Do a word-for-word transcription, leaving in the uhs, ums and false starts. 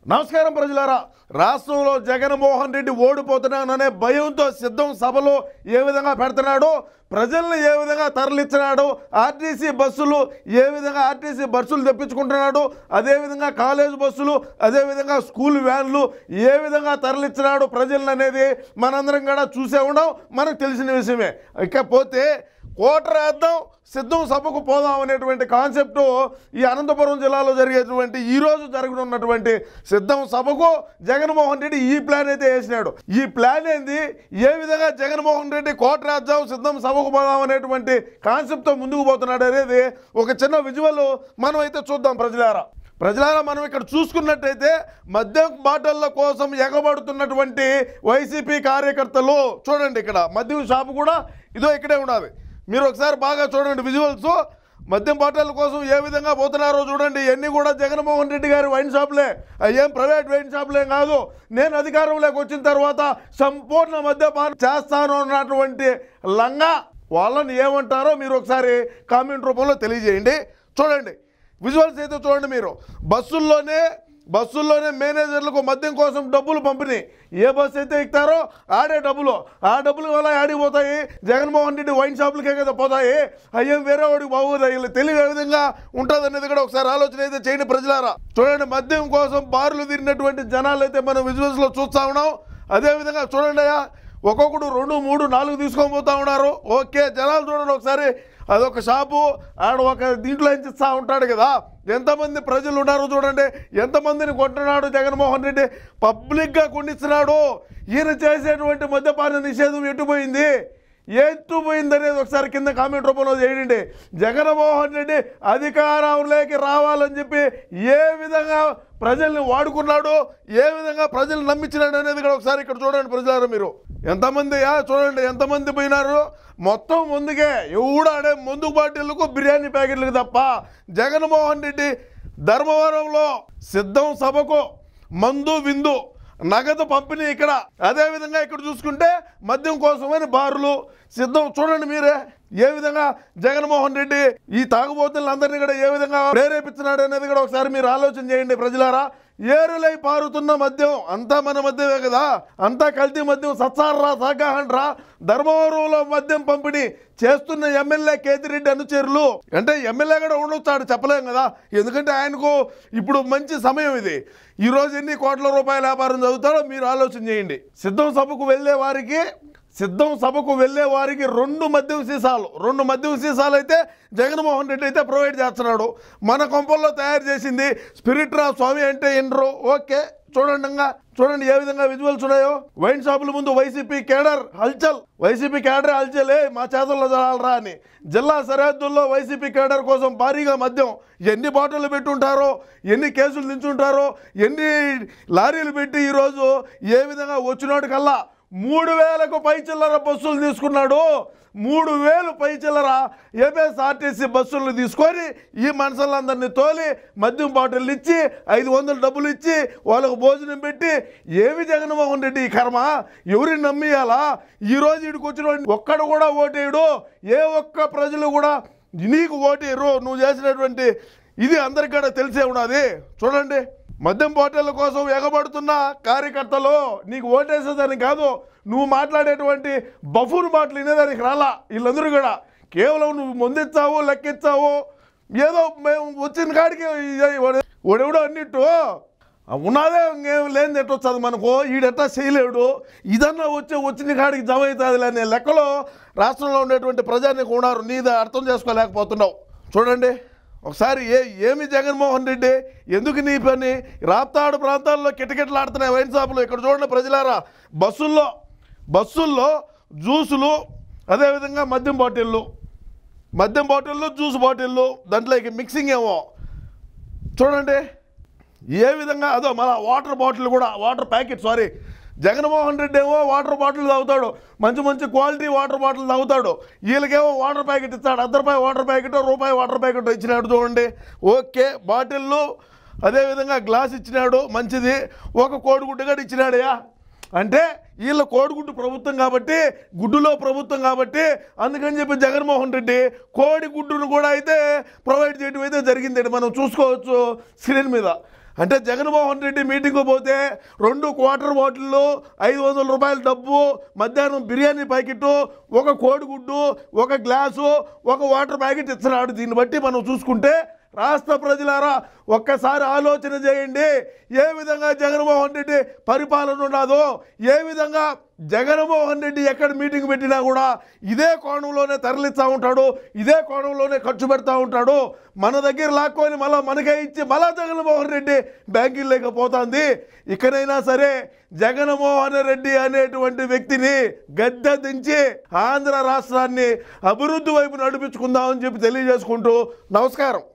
నమస్కారం ప్రజలారా, రాష్ట్రంలో జగన్మోహన్ రెడ్డి ఓడిపోతున్నాననే భయంతో సిద్ధం సభలో ఏ విధంగా పెడుతున్నాడో, ప్రజల్ని ఏ విధంగా తరలించినాడో, ఆర్టీసీ బస్సులు ఏ విధంగా ఆర్టీసీ బస్సులు తెప్పించుకుంటున్నాడు, అదేవిధంగా కాలేజ్ బస్సులు, అదేవిధంగా స్కూల్ వ్యాన్లు ఏ విధంగా తరలించినాడు ప్రజలను అనేది మనందరం కూడా చూసే ఉన్నాం, మనకు తెలిసిన విషయమే. ఇకపోతే కోటరేద్దాం సిద్ధం సభకు పోదాం అనేటువంటి కాన్సెప్టు ఈ అనంతపురం జిల్లాలో జరిగేటువంటి ఈరోజు జరగనున్నటువంటి సిద్ధం సభకు జగన్మోహన్ రెడ్డి ఈ ప్లాన్ అయితే వేసినాడు. ఈ ప్లాన్ ఏంది, ఏ విధంగా జగన్మోహన్ రెడ్డి కోటరేద్దాం సిద్ధం సభకు పోదాం అనేటువంటి కాన్సెప్ట్తో ముందుకు పోతున్నాడు అనేది ఒక చిన్న విజువల్ మనం అయితే చూద్దాం. ప్రజలారా ప్రజలారా మనం ఇక్కడ చూసుకున్నట్టయితే మద్యం బాటళ్ళ కోసం ఎగబడుతున్నటువంటి వైసీపీ కార్యకర్తలు చూడండి. ఇక్కడ మద్యం షాపు కూడా ఇదో ఇక్కడే ఉండాలి. మీరు ఒకసారి బాగా చూడండి విజువల్స్. మద్యం బాటల కోసం ఏ విధంగా పోతున్నారో చూడండి. ఇవన్నీ కూడా జగన్మోహన్ రెడ్డి గారి వైన్ షాపులే, ఏం ప్రైవేట్ వైన్ షాపులే కాదు. నేను అధికారంలోకి వచ్చిన తర్వాత సంపూర్ణ మద్యపానం చేస్తాను అన్నటువంటి లంగా వాళ్ళని ఏమంటారో మీరు ఒకసారి కామెంట్ రూపంలో తెలియజేయండి. చూడండి విజువల్స్ అయితే చూడండి. మీరు బస్సుల్లోనే బస్సుల్లోనే మేనేజర్లకు మద్యం కోసం డబ్బులు పంపిణీ. ఏ బస్సు అయితే ఎక్కుతారో ఆడే డబ్బులు, ఆ డబ్బులు వల్ల ఆడిపోతాయి. జగన్మోహన్ రెడ్డి వైన్ షాపులకే కదా పోతాయి, అయ్యేం వేరే వాడికి బాగుతాయి. తెలివి ఏ విధంగా ఉంటుంది అనేది కూడా ఒకసారి ఆలోచన అయితే చేయండి ప్రజలారా. చూడండి మద్యం కోసం బార్లు తిరిగినటువంటి జనాలు అయితే మనం విజువల్స్లో చూస్తూ ఉన్నాం. అదేవిధంగా చూడండి అయ్యా, ఒక్కొక్కడు రెండు మూడు నాలుగు తీసుకొని పోతూ ఉన్నారు. ఓకే, జనాలు చూడండి ఒకసారి. అదొక షాపు, ఆడ ఒక దీంట్లో ఇస్తా ఉంటాడు కదా, ఎంతమంది ప్రజలు ఉన్నారు చూడండి, ఎంతమందిని కొంటున్నాడు జగన్మోహన్ రెడ్డి, పబ్లిక్గా కొండిస్తున్నాడు. ఈయన చేసేటువంటి మద్యపాన నిషేధం ఎట్టుపోయింది, ఎట్టుపోయింది అనేది ఒకసారి కింద కామెంట్ రూపంలో చేయండి. జగన్మోహన్ రెడ్డి అధికారంలోకి రావాలని చెప్పి ఏ విధంగా ప్రజల్ని వాడుకున్నాడు, ఏ విధంగా ప్రజలు నమ్మించినాడు అనేది కూడా ఒకసారి ఇక్కడ చూడండి ప్రజలారా. మీరు ఎంతమంది చూడండి, ఎంతమంది పోయినారు. మొత్తం ముందుకే ఎవడు ఆడే ముందు బాటిళ్ళకు బిర్యానీ ప్యాకెట్లకు తప్ప జగన్మోహన్ రెడ్డి ధర్మవరంలో సిద్ధం సభకు మందు విందు నగదు పంపిణీ ఇక్కడ. అదేవిధంగా ఇక్కడ చూసుకుంటే మద్యం కోసమని బారులు సిద్ధం. చూడండి మీరే ఏ విధంగా జగన్మోహన్ రెడ్డి ఈ తాగుబోతులందరినీ కూడా ఏ విధంగా ప్రేరేపించినాడు అనేది కూడా ఒకసారి మీరు ఆలోచన చేయండి ప్రజలారా. ఏరులై పారుతున్న మద్యం అంతా మన మద్యమే కదా, అంతా కల్తీ మద్యం, సత్సారా సాగాహండ్రా. ధర్మవరంలో మద్యం పంపిణీ చేస్తున్న ఎమ్మెల్యే కేతిరెడ్డి అనుచరులు అంటే ఎమ్మెల్యే కూడా ఉండొచ్చాడు చెప్పలేం కదా, ఎందుకంటే ఆయనకు ఇప్పుడు మంచి సమయం ఇది. ఈరోజు ఎన్ని కోట్ల రూపాయల వ్యాపారం చదువుతాడో మీరు ఆలోచన చేయండి. సిద్ధం సభకు వెళ్ళే వారికి సిద్ధం సభకు వెళ్ళే వారికి రెండు మద్యం సీసాలు రెండు మద్యం సీసాలు అయితే జగన్మోహన్ రెడ్డి అయితే ప్రొవైడ్ చేస్తున్నాడు. మన కొంపల్లో తయారు చేసింది స్పిరిట్ రా స్వామి అంటే ఎండ్రో. ఓకే చూడండి, చూడండి ఏ విధంగా విజువల్స్ ఉన్నాయో. వైన్ షాపుల ముందు వైసీపీ కేడర్ హల్చల్, వైసీపీ కేడర్ హల్చలే మా చేతుల్లో జరాలరా అని. జిల్లా సరిహద్దుల్లో వైసీపీ కేడర్ కోసం భారీగా మద్యం ఎన్ని బాటిల్ పెట్టుంటారో, ఎన్ని కేసులు దించుంటారో, ఎన్ని లారీలు పెట్టి ఈరోజు ఏ విధంగా వచ్చినోటి కల్లా మూడు వేలకు పై చిల్లర బస్సులు తీసుకున్నాడు. మూడు వేలు పై చిల్లర ఏపీఎస్ఆర్టీసీ బస్సులను తీసుకొని ఈ మనుషులందరినీ తోలి మద్యం బాటిల్ ఇచ్చి ఐదు వందలు డబ్బులు ఇచ్చి వాళ్ళకు భోజనం పెట్టి ఏమి జగన్మోహన్ రెడ్డి ఈ కర్మ, ఎవరిని నమ్మియాలా? ఈరోజు ఇక్కడికి వచ్చిన ఒక్కడు కూడా ఓటేయడు, ఏ ఒక్క ప్రజలు కూడా నీకు ఓటేయరు. నువ్వు చేసినటువంటి ఇది అందరికీ కూడా తెలిసే ఉన్నది. చూడండి మద్యం బాటిళ్ళ కోసం ఎగబడుతున్న కార్యకర్తలు నీకు ఓటేసేదానికి కాదు, నువ్వు మాట్లాడేటువంటి బఫూన్ మాటలు వినేదానికి రాలా. వీళ్ళందరూ కూడా కేవలం నువ్వు ముందిచ్చావు, లెక్కిచ్చావు, ఏదో మేము వచ్చిన కాడికి ఒడెవడో అన్నిట్టు ఉన్నదే ఇంకేం లేని ఎట్టు వచ్చేది మనకు, ఈడెట్టా చేయలేడు, ఇదన్నా వచ్చే వచ్చిన కాడికి జమ అవుతుంది అనే లెక్కలో రాష్ట్రంలో ఉండేటువంటి ప్రజానికి ఉన్నారు. నీది అర్థం చేసుకోలేకపోతున్నావు. చూడండి ఒకసారి ఏ ఏమి జగన్మోహన్ రెడ్డి, ఎందుకు నీ పని? రాప్తాడు ప్రాంతాల్లో కిటకిటలాడుతున్నాయి వైన్ షాపులు. ఇక్కడ చూడండి ప్రజలారా, బస్సుల్లో బస్సుల్లో జ్యూసులు, అదేవిధంగా మద్యం బాటిళ్ళు మద్యం బాటిళ్ళు జ్యూస్ బాటిళ్ళు, దాంట్లోకి మిక్సింగ్ ఏమో చూడండి ఏ విధంగా. అదో మన వాటర్ బాటిల్ కూడా, water packet sorry Jaganmohan Reddy ఏమో వాటర్ బాటిల్ తాగుతాడు, మంచి మంచి క్వాలిటీ వాటర్ బాటిల్ తాగుతాడు. వీళ్ళకేమో వాటర్ ప్యాకెట్ ఇస్తాడు, అర్ధ రూపాయి వాటర్ ప్యాకెట్ రూపాయి వాటర్ ప్యాకెట్ ఇచ్చినాడు చూడండి. ఓకే బాటిళ్ళు అదేవిధంగా గ్లాస్ ఇచ్చినాడు మంచిది, ఒక కోడిగుడ్డు కూడా ఇచ్చినాడయా. అంటే వీళ్ళ కోడిగుడ్డు ప్రభుత్వం కాబట్టి, గుడ్డులో ప్రభుత్వం కాబట్టి అందుకని చెప్పి జగన్మోహన్ రెడ్డి కోడిగుడ్డును కూడా అయితే ప్రొవైడ్ చేయడం అయితే జరిగిందండి. మనం చూసుకోవచ్చు స్క్రీన్ మీద. అంటే జగన్మోహన్ రెడ్డి మీటింగ్కు పోతే రెండు క్వార్టర్ బాటిళ్ళు, ఐదు వందల రూపాయల డబ్బు, మధ్యాహ్నం బిర్యానీ ప్యాకెట్, ఒక కోడిగుడ్డు, ఒక గ్లాసు, ఒక వాటర్ ప్యాకెట్ ఇస్తున్నాడు. దీన్ని బట్టి మనం చూసుకుంటే రాష్ట్ర ప్రజలారా ఒక్కసారి ఆలోచన చేయండి. ఏ విధంగా జగన్మోహన్ రెడ్డి పరిపాలన ఉన్నదో, ఏ విధంగా జగన్మోహన్ రెడ్డి ఎక్కడ మీటింగ్ పెట్టినా కూడా ఇదే కోణంలోనే తరలిస్తూ ఉంటాడు, ఇదే కోణంలోనే ఖర్చు పెడతా ఉంటాడు. మన దగ్గర లాక్కొని మళ్ళీ మనకే ఇచ్చి మళ్ళా జగన్మోహన్ రెడ్డి బ్యాంకులు లేకపోతుంది. ఇకనైనా సరే జగన్మోహన్ రెడ్డి అనేటువంటి వ్యక్తిని గద్దె దించి ఆంధ్ర రాష్ట్రాన్ని అభివృద్ధి వైపు నడిపించుకుందామని చెప్పి తెలియజేసుకుంటూ నమస్కారం.